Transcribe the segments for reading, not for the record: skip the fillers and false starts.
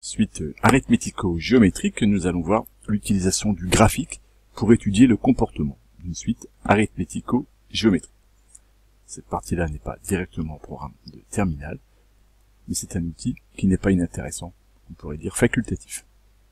suite arithmético-géométrique, nous allons voir l'utilisation du graphique pour étudier le comportement d'une suite arithmético-géométrique. Cette partie-là n'est pas directement un programme de terminal, mais c'est un outil qui n'est pas inintéressant, on pourrait dire facultatif.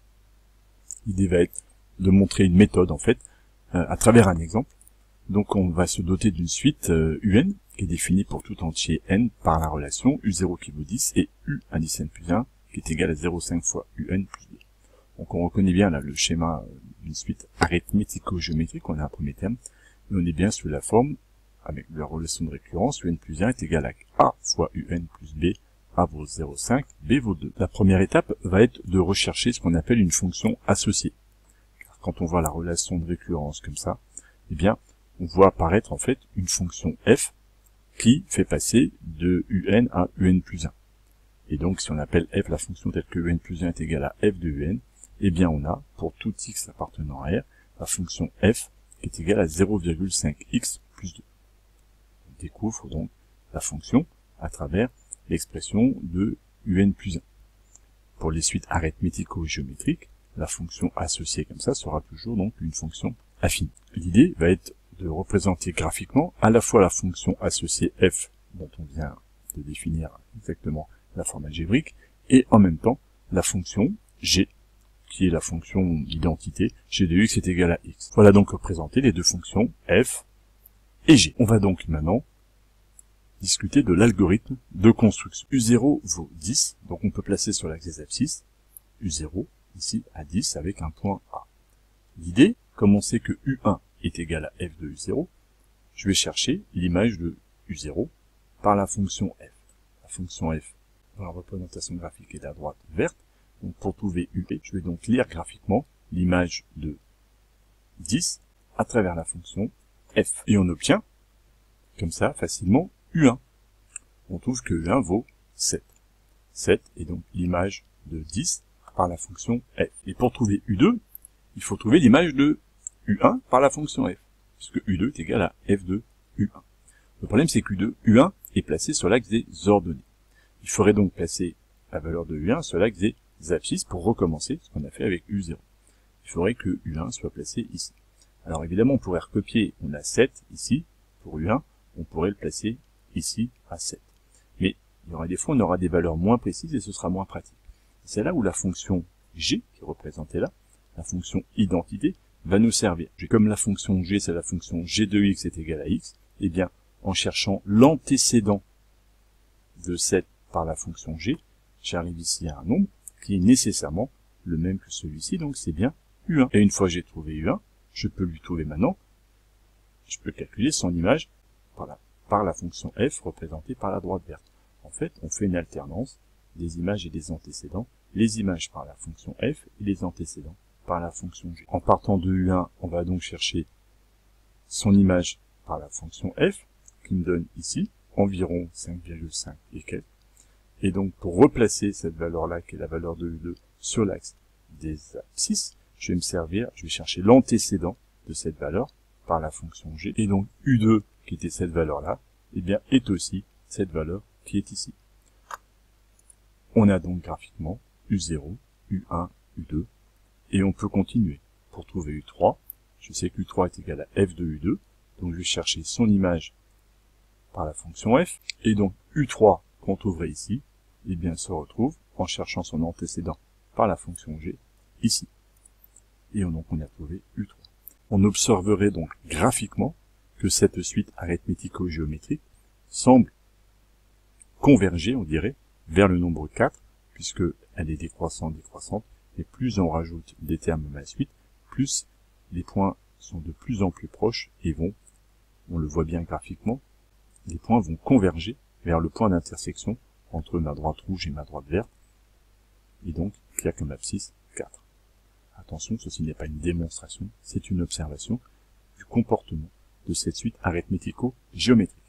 L'idée va être de montrer une méthode, en fait, à travers un exemple. Donc on va se doter d'une suite UN, qui est définie pour tout entier n par la relation U0 qui vaut 10 et U indice n plus 1 qui est égal à 0,5 fois UN plus 2. Donc on reconnaît bien là le schéma d'une suite arithmético-géométrique, on a un premier terme, et on est bien sous la forme, avec la relation de récurrence, UN plus 1 est égal à A fois UN plus B, A vaut 0,5, B vaut 2. La première étape va être de rechercher ce qu'on appelle une fonction associée. Car quand on voit la relation de récurrence comme ça, eh bien, on voit apparaître en fait une fonction f qui fait passer de un à un plus 1. Et donc, si on appelle f la fonction telle que un plus 1 est égal à f de un, eh bien, on a, pour tout x appartenant à R, la fonction f qui est égale à 0,5x plus 2. On découvre donc la fonction à travers l'expression de un plus 1. Pour les suites arithmético-géométriques, la fonction associée comme ça sera toujours donc une fonction affine. L'idée va être de représenter graphiquement à la fois la fonction associée f, dont on vient de définir exactement la forme algébrique, et en même temps la fonction g, qui est la fonction d'identité, g de x est égal à x. Voilà donc représenter les deux fonctions f et g. On va donc maintenant discuter de l'algorithme de construction. U0 vaut 10, donc on peut placer sur l'axe des abscisses U0, ici à 10 avec un point A. L'idée, comme on sait que U1 est égal à f de U0, je vais chercher l'image de U0 par la fonction f. La fonction f, dans la représentation graphique, est à droite verte. Donc pour trouver U, je vais donc lire graphiquement l'image de 10 à travers la fonction f. Et on obtient, comme ça, facilement, U1. On trouve que U1 vaut 7. 7 est donc l'image de 10 par la fonction f. Et pour trouver U2, il faut trouver l'image de U1 par la fonction f, puisque U2 est égal à f de U1. Le problème, c'est que U1 est placé sur l'axe des ordonnées. Il faudrait donc placer la valeur de U1 sur l'axe des abscisses pour recommencer ce qu'on a fait avec U0. Il faudrait que U1 soit placé ici. Alors évidemment, on pourrait recopier, on a 7 ici, pour U1, on pourrait le placer ici à 7. Mais il y aura des fois, on aura des valeurs moins précises et ce sera moins pratique. C'est là où la fonction g, qui est représentée là, la fonction identité, va nous servir. Comme la fonction g, c'est la fonction g de x est égal à x, eh bien, en cherchant l'antécédent de 7 par la fonction g, j'arrive ici à un nombre qui est nécessairement le même que celui-ci, donc c'est bien U1. Et une fois que j'ai trouvé U1, je peux lui trouver maintenant, je peux calculer son image par la fonction f représentée par la droite verte. En fait, on fait une alternance des images et des antécédents, les images par la fonction f et les antécédents par la fonction g. En partant de U1, on va donc chercher son image par la fonction f, qui me donne ici environ 5,5 et quelques. Et donc, pour replacer cette valeur-là, qui est la valeur de U2, sur l'axe des abscisses, je vais chercher l'antécédent de cette valeur par la fonction g. Et donc, U2, qui était cette valeur-là, eh bien, est aussi cette valeur qui est ici. On a donc graphiquement U0, U1, U2, et on peut continuer. Pour trouver U3, je sais que U3 est égal à f de U2, donc je vais chercher son image par la fonction f, et donc U3 qu'on trouverait ici, eh bien se retrouve en cherchant son antécédent par la fonction g, ici. Et donc on a trouvé U3. On observerait donc graphiquement que cette suite arithmético-géométrique semble converger, on dirait, vers le nombre 4, puisque elle est décroissante, et plus on rajoute des termes à la suite, plus les points sont de plus en plus proches et on le voit bien graphiquement, les points vont converger vers le point d'intersection entre ma droite rouge et ma droite verte, et donc qui a comme abscisse 4. Attention, ceci n'est pas une démonstration, c'est une observation du comportement de cette suite arithmético-géométrique.